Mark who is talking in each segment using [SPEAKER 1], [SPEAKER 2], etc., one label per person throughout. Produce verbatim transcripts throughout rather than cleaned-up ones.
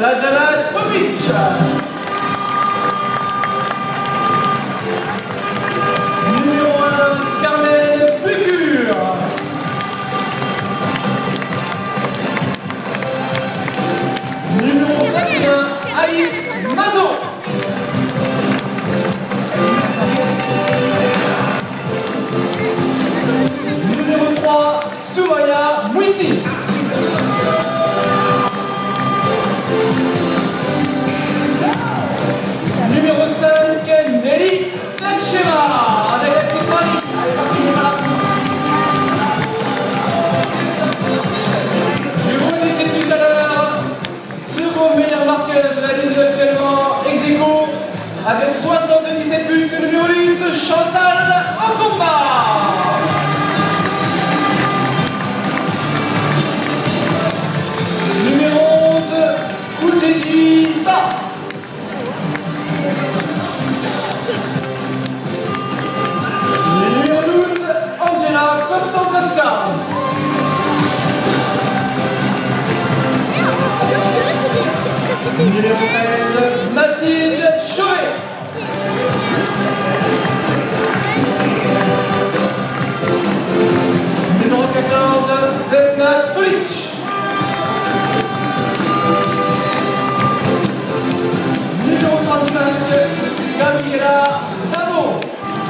[SPEAKER 1] Snadjana Tomic. Numéro un, Carmen Bucure. Numéro vingt et un, Alice Mazot. Numéro trois, Soumaya Mouissi. Numéro cinq, Nelly Tacheva. Avec la petite Marie. Allez, parti, je vous l'ai dit tout à l'heure, seconde meilleure marqueuse de la Ligue actuellement, ex aequo, avec soixante-dix-sept buts, numéro dix, Chantal Okomba. Numéro onze, Koudjeji Ba. Numéro douze, Angela Kostankoska. Numéro treize, Mathilde Chauvet. Numéro quatorze, Vesna Tolic. Numéro trente-cinq, Gabriela Zamo.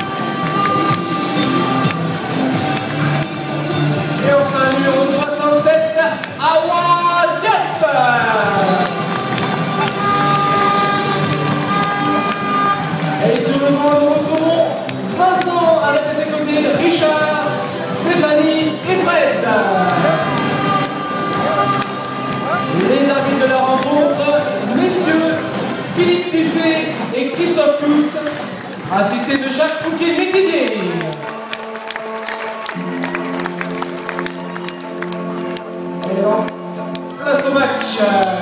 [SPEAKER 1] Et enfin, numéro soixante-sept, Awa Diop. Et sur le banc, nous retrouvons Vincent avec à ses côtés Richard, Stéphanie et Fred. Les arbitres de la rencontre, messieurs Philippe Buffet et Christophe Tous, assistés de Jacques Fouquet-Métivier. Et en place au match.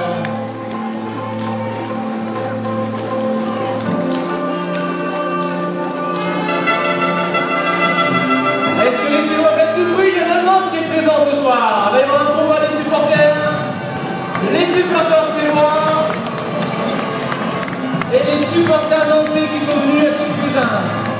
[SPEAKER 1] Est-ce que laissez-moi faire du bruit? Il y en a un homme qui est présent ce soir. Il va y avoir un combat des supporters. Les supporters c'est moi. Et les supporters nantais qui sont venus à quelques-uns.